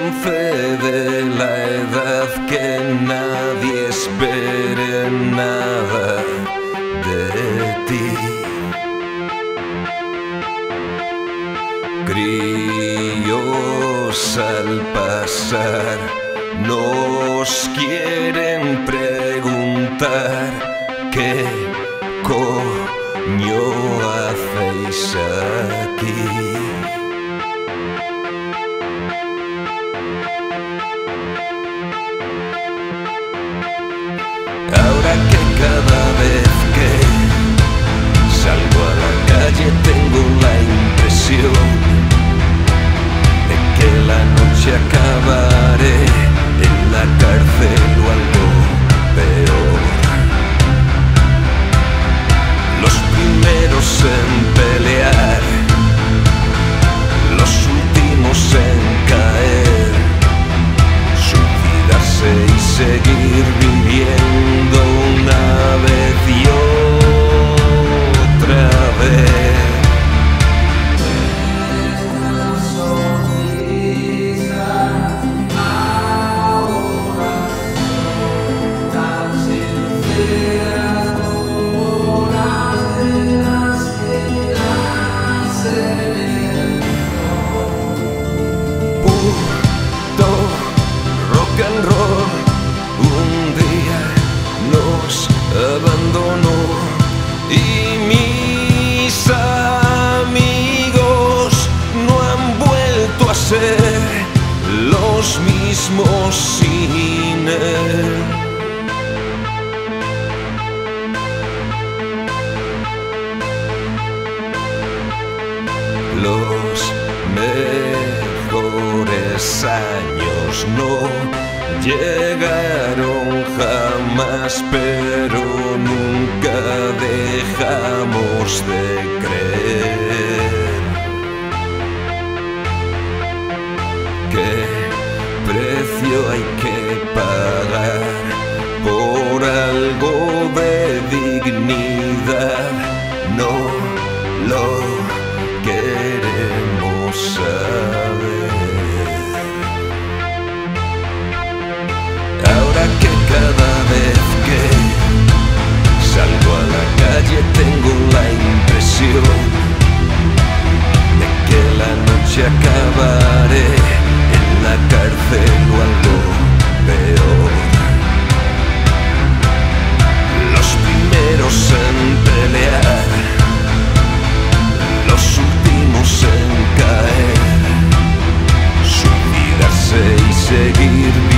concede la edad que nadie espere nada de ti. Críos al pasar nos quieren preguntar qué coño hacéis aquí. Ahora que cada vez que salgo a la calle tengo la impresión de que la noche acabaré en la cárcel o algo peor. Los primeros en pelear, los últimos en caer, suicidarse y seguir viviendo una vez y otra vez. Rock and roll un día nos abandonó y mis amigos no han vuelto a ser los mismos sin él. Los mejores años no llegaron jamás, pero nunca dejamos de creer. ¿Qué precio hay que pagar por algo de dignidad? No lo queremos saber. Ahora que cada vez que salgo a la calle tengo la impresión de que la noche acabaré en la cárcel o algo peor. Los primeros en pelear, los últimos en caer, suicidarse y seguir